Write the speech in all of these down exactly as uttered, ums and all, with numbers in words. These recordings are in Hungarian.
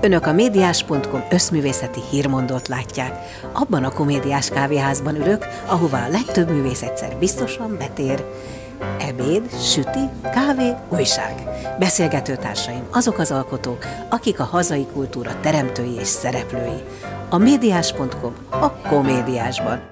Önök a médiás pont com összművészeti hírmondót látják. Abban a komédiás kávéházban ülök, ahová a legtöbb művész egyszer biztosan betér. Ebéd, süti, kávé, újság. Beszélgetőtársaim azok az alkotók, akik a hazai kultúra teremtői és szereplői. A médiás pont com a komédiásban.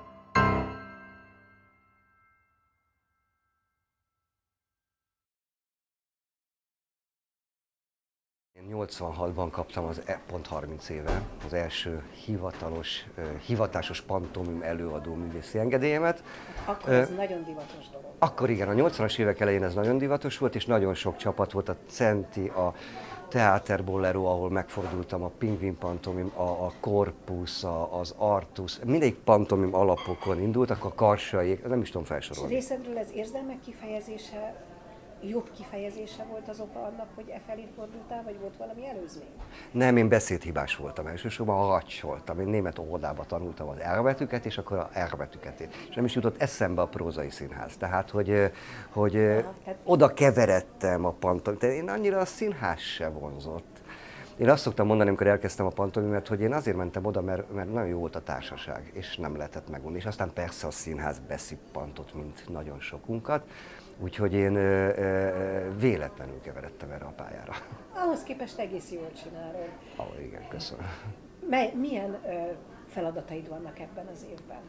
nyolcvanhatban kaptam az pont harminc éve az első hivatalos, hivatásos pantomim előadó művészi engedélyemet. Akkor ez uh, nagyon divatos dolog. Akkor igen, a nyolcvanas évek elején ez nagyon divatos volt, és nagyon sok csapat volt, a Centi, a Theater Bolero, ahol megfordultam, a Pingvin pantomim, a, a Corpus, a, az Artus, mindegyik pantomim alapokon indult, akkor a Karsaiék, nem is tudom felsorolni. És részedről ez érzelmek kifejezése, jobb kifejezése volt az oka annak, hogy e felé fordultál, vagy volt valami előzmény? Nem, én beszédhibás voltam elsősorban, racsoltam. Én német óvodába tanultam az R betűket, és akkor a R betűket. És nem is jutott eszembe a prózai színház. Tehát, hogy, hogy Aha, tehát... oda keveredtem a pantomim. Én annyira a színház se vonzott. Én azt szoktam mondani, amikor elkezdtem a pantomimet, hogy én azért mentem oda, mert, mert nagyon jó volt a társaság, és nem lehetett megunni. És aztán persze a színház beszippantott, mint nagyon sokunkat. Úgyhogy én ö, ö, véletlenül keveredtem erre a pályára. Ahhoz képest egész jól csinálod. Ah, igen, köszönöm. Mely, milyen ö, feladataid vannak ebben az évben?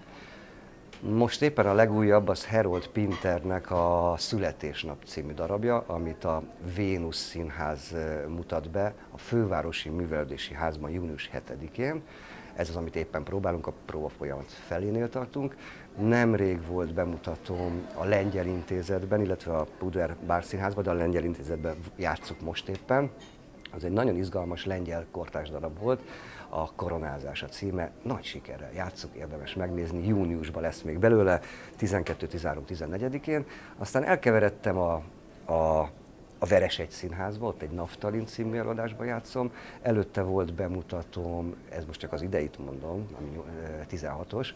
Most éppen a legújabb az Harold Pinternek a Születésnap című darabja, amit a Vénusz Színház mutat be a Fővárosi Művelődési Házban június hetedikén. Ez az, amit éppen próbálunk, a próba folyamat felénél tartunk. Nemrég volt bemutatóm a Lengyel Intézetben, illetve a Puder Bárszínházban, de a Lengyel Intézetben játsszuk most éppen. Az egy nagyon izgalmas lengyel kortárs darab volt, a Koronázás a címe, nagy sikerrel játsszuk, érdemes megnézni, júniusban lesz még belőle, tizenkettő, tizenhárom, tizennegyedikén. Aztán elkeveredtem a, a A Veresegy Színházban, ott egy Naftalin című előadásban játszom. Előtte volt bemutatóm, ez most csak az ideit mondom, ami tizenhatos,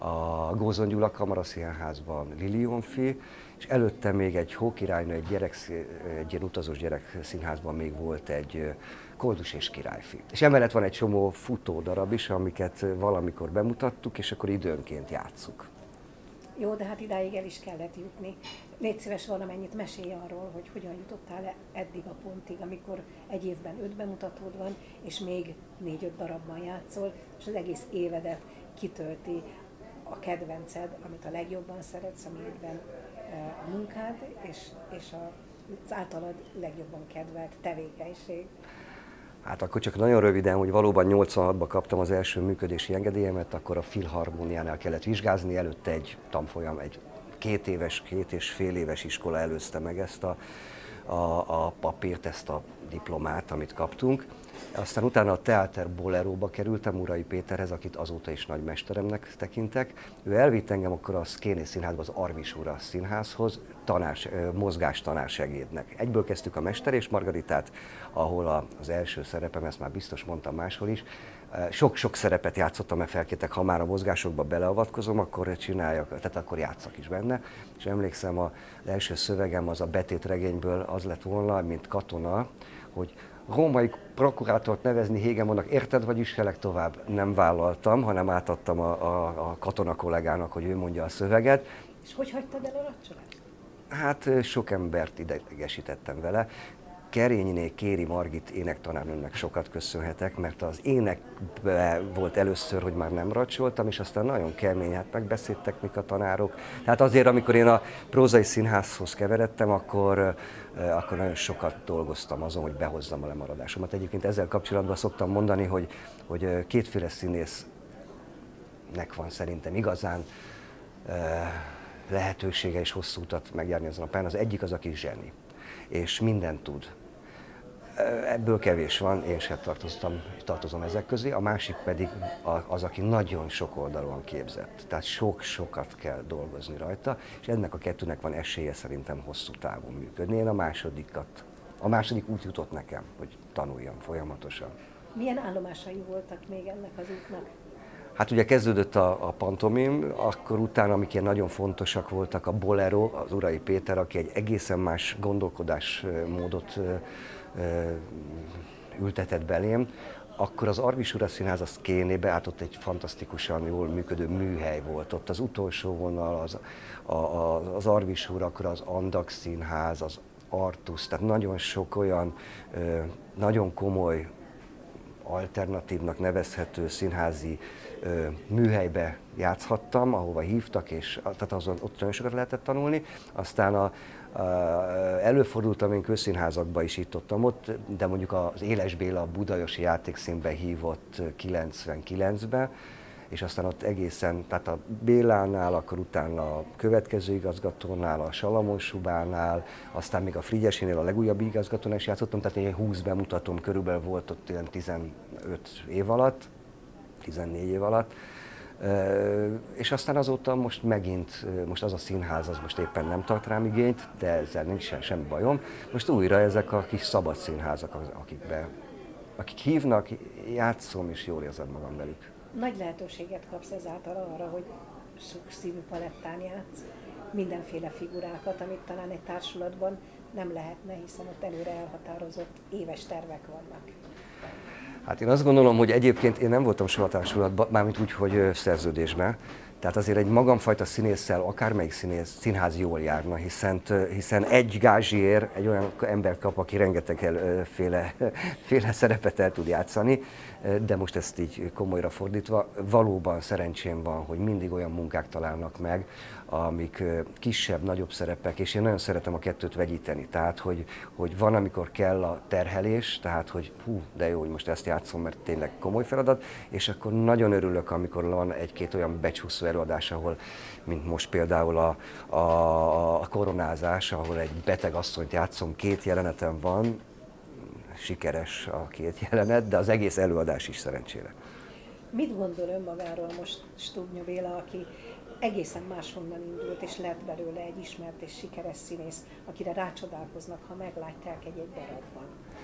a Gózon Gyula Kamaraszínházban Lilionfi, és előtte még egy Hókirálynő, egy, gyerek, egy ilyen utazós gyerekszínházban még volt egy Koldus és Királyfi. És emellett van egy csomó futódarab is, amiket valamikor bemutattuk, és akkor időnként játsszuk. Jó, de hát idáig el is kellett jutni. Légy szíves, valamennyit mesélj arról, hogy hogyan jutottál -e eddig a pontig, amikor egy évben öt bemutatód van, és még négy-öt darabban játszol, és az egész évedet kitölti a kedvenced, amit a legjobban szeretsz, amiben a munkád, és, és az általad legjobban kedvelt tevékenység. Hát akkor csak nagyon röviden, hogy valóban nyolcvanhatban kaptam az első működési engedélyemet, akkor a Filharmóniánál kellett vizsgázni, előtte egy tanfolyam, egy két éves, két és fél éves iskola előzte meg ezt a, a, a papírt, ezt a diplomát, amit kaptunk. Aztán utána a Theater Boleróba kerültem Urai Péterhez, akit azóta is nagy mesteremnek tekintek. Ő elvitt engem akkor a Szkéné Színházba, az Arvis Ura Színházhoz, tanás, mozgástanársegédnek. Egyből kezdtük a Mester és Margaritát, ahol az első szerepem, ezt már biztos mondtam máshol is, sok-sok szerepet játszottam, mert felkértek, ha már a mozgásokba beleavatkozom, akkor csináljak, tehát akkor játszak is benne. És emlékszem, az első szövegem az a Betét regényből az lett volna, mint katona, hogy római prokurátort nevezni Hégemonnak, érted, vagy üsselek tovább? Nem vállaltam, hanem átadtam a, a, a katona kollégának, hogy ő mondja a szöveget. És hogy hagytad el a racsolást? Hát sok embert idegesítettem vele. Kerényiné Kéri Margit énektanárnőnek sokat köszönhetek, mert az énekben volt először, hogy már nem racsoltam, és aztán nagyon kemény, hát megbeszéltek mik a tanárok. Tehát azért, amikor én a prózai színházhoz keveredtem, akkor, akkor nagyon sokat dolgoztam azon, hogy behozzam a lemaradásomat. Egyébként ezzel kapcsolatban szoktam mondani, hogy, hogy kétféle színésznek van szerintem igazán lehetősége és hosszú utat megjárni azon a pályán. Az egyik az, aki zseni, és mindent tud. Ebből kevés van, én sem tartoztam, tartozom ezek közé, a másik pedig az, aki nagyon sok oldalon képzett. Tehát sok-sokat kell dolgozni rajta, és ennek a kettőnek van esélye szerintem hosszú távon működni. Én a másodikat, a második út jutott nekem, hogy tanuljam folyamatosan. Milyen állomásai voltak még ennek az útnak? Hát ugye kezdődött a, a pantomim, akkor utána, amik ilyen nagyon fontosak voltak, a Bolero, az Urai Péter, aki egy egészen más gondolkodásmódot ültetett belém, akkor az Arvis Ura Színház az Kénébe, hát ott egy fantasztikusan jól működő műhely volt. Ott az utolsó vonal, az, a, a, az Arvis Ura, akkor az Andak Színház, az Artus, tehát nagyon sok olyan ö, nagyon komoly, alternatívnak nevezhető színházi ö, műhelybe játszhattam, ahova hívtak, és tehát azon ott nagyon sokat lehetett tanulni. Aztán a, a, előfordultam én közszínházakba is itt ott, de mondjuk az Éles Béla a Budaörsi Játékszínbe hívott kilencvenkilencben, és aztán ott egészen, tehát a Bélánál, akkor utána a következő igazgatónál, a Salamon Subánál, aztán még a Frigyesinél, a legújabb igazgatónál is játszottam, tehát egy húsz bemutatóm körülbelül volt ott ilyen tizenöt év alatt, tizennégy év alatt. És aztán azóta most megint, most az a színház, az most éppen nem tart rám igényt, de ezzel nincsen semmi bajom. Most újra ezek a kis szabad színházak, akikbe, akik hívnak, játszom és jól érzem magam velük. Nagy lehetőséget kapsz ezáltal arra, hogy sok színű palettán játsz, mindenféle figurákat, amit talán egy társulatban nem lehetne, hiszen ott előre elhatározott éves tervek vannak. Hát én azt gondolom, hogy egyébként én nem voltam soha társulatban, mármint úgy, hogy szerződésben. Tehát azért egy magamfajta színésszel akármelyik színész, színház jól járna, hiszen, hiszen egy gázsiért egy olyan ember kap, aki rengeteg féle, féle szerepet el tud játszani, de most ezt így komolyra fordítva, valóban szerencsém van, hogy mindig olyan munkák találnak meg, amik kisebb, nagyobb szerepek, és én nagyon szeretem a kettőt vegyíteni. Tehát, hogy, hogy van, amikor kell a terhelés, tehát, hogy hú, de jó, hogy most ezt játszom, mert tényleg komoly feladat, és akkor nagyon örülök, amikor van egy-két olyan becsúszó előadás, ahol, mint most például a, a, a koronázás, ahol egy beteg asszonyt játszom, két jelenetem van, sikeres a két jelenet, de az egész előadás is szerencsére. Mit gondol önmagáról most Stubnya Béla, aki egészen máshonnan indult, és lett belőle egy ismert és sikeres színész, akire rácsodálkoznak, ha meglátják egy-egy darabban?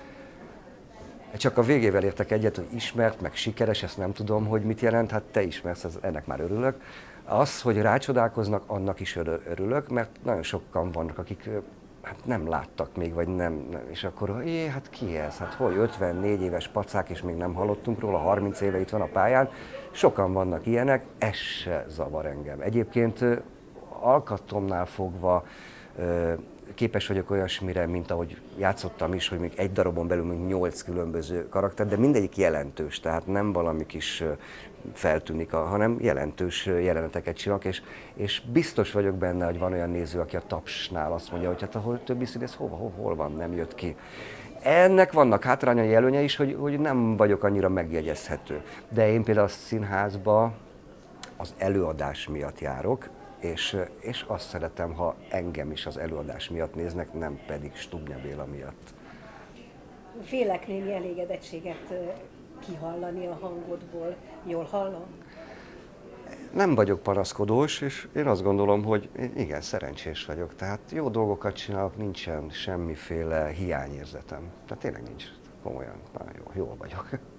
Csak a végével értek egyet, hogy ismert, meg sikeres, ezt nem tudom, hogy mit jelent, hát te ismersz, ennek már örülök. Az, hogy rácsodálkoznak, annak is örülök, mert nagyon sokan vannak, akik hát nem láttak még, vagy nem, nem. És akkor, jé, hát ki ez? Hát hogy ötvennégy éves pacák, és még nem hallottunk róla, harminc éve itt van a pályán. Sokan vannak ilyenek, ez se zavar engem. Egyébként alkatomnál fogva képes vagyok olyasmire, mint ahogy játszottam is, hogy még egy darabon belül még nyolc különböző karakter, de mindegyik jelentős, tehát nem valami kis feltűnik, hanem jelentős jeleneteket csinálok, és, és biztos vagyok benne, hogy van olyan néző, aki a tapsnál azt mondja, hogy hát ahol többi színész hova, hol, hol van, nem jött ki. Ennek vannak hátrányai, előnye is, hogy, hogy nem vagyok annyira megjegyezhető. De én például a színházba az előadás miatt járok, és, és azt szeretem, ha engem is az előadás miatt néznek, nem pedig Stubnya Béla miatt. Félek némi elégedettséget kihallani a hangodból. Jól hallom? Nem vagyok panaszkodós, és én azt gondolom, hogy igen, szerencsés vagyok. Tehát jó dolgokat csinálok, nincsen semmiféle hiányérzetem. Tehát tényleg nincs, komolyan, nagyon jó, jól vagyok.